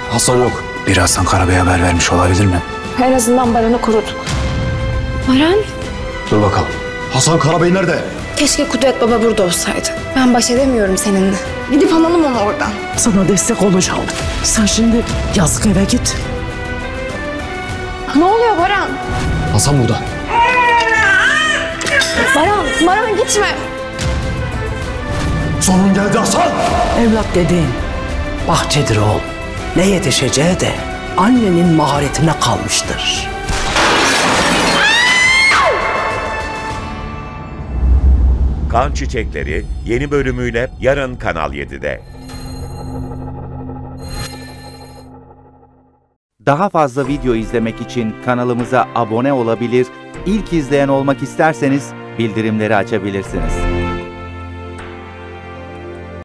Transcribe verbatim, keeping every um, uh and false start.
Hasan yok. Biri Hasan Karabey'e haber vermiş olabilir mi? En azından Baran'ı koruduk. Baran? Dur bakalım. Hasan Karabey nerede? Keşke Kudret Baba burada olsaydı. Ben baş edemiyorum seninle. Gidip alalım onu oradan. Sana destek olacağım. Sen şimdi yazık eve git. Ne oluyor Baran? Hasan burada. Baran, Baran gitme. Sonun geldi Hasan. Evlat dediğin bahçedir oğul. Ne yetişeceği de annenin maharetine kalmıştır. Kan Çiçekleri yeni bölümüyle yarın Kanal yedide. Daha fazla video izlemek için kanalımıza abone olabilir, ilk izleyen olmak isterseniz bildirimleri açabilirsiniz.